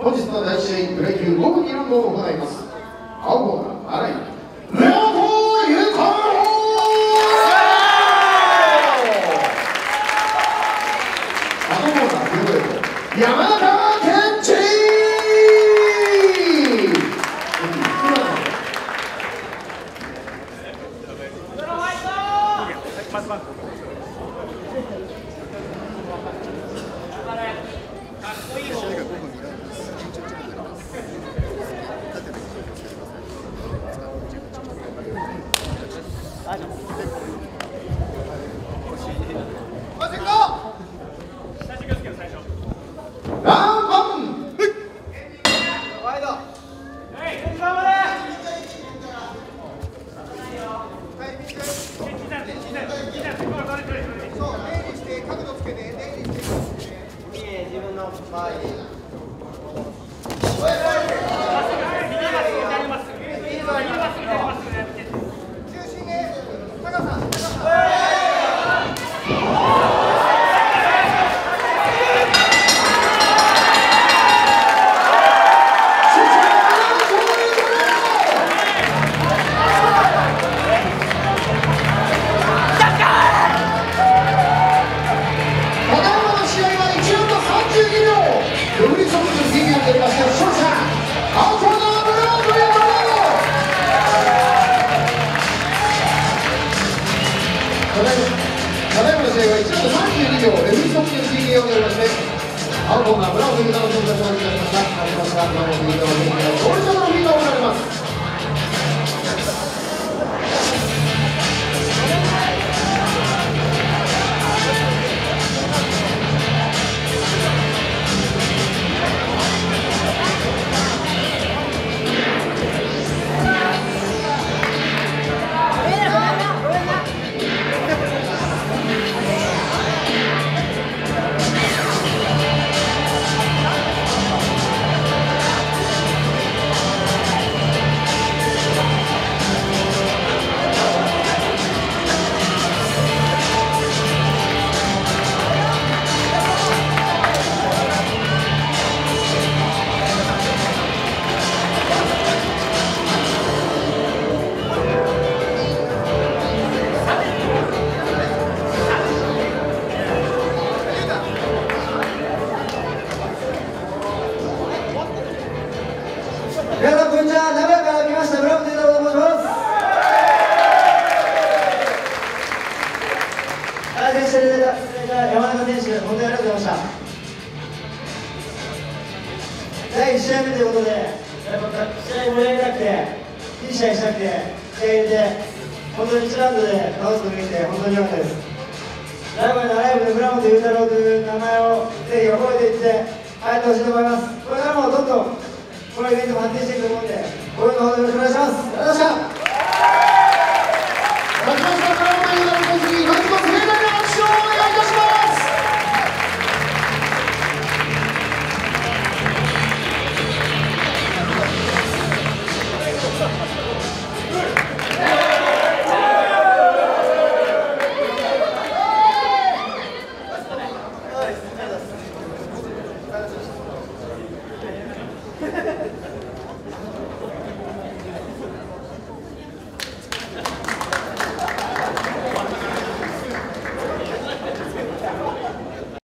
本日の第1試合、プロ野球5分2ラウンドを行います。青コーナー、新井、レオトユカロ赤コーナー、ブルーレッド、山中健一。ただいまの試合は1ラウンド32秒、レフリー特権 TKO によりまして、青コーナー、ブラウンという名の選手が勝利いたしました。勝ちました、ブラウンという名の選手が勝利者のフィーが行われます。 皆さんこんにちは。名古屋から来ました村本裕太郎と申します。対戦していただいた山中選手、本当にありがとうございました。第1試合目ということで、やっぱ試合盛り上げたくて、いい試合したくて、気合い入れて、本当に1ラウンドで倒すことができて、本当に良かったです。ライバルのライブで村本裕太郎という名前をぜひ覚えていって帰ってほしいと思います。これからもどんどんこのイベントも発展していくと思うんで、応援のほどよろしくお願いします。ありがとうございました。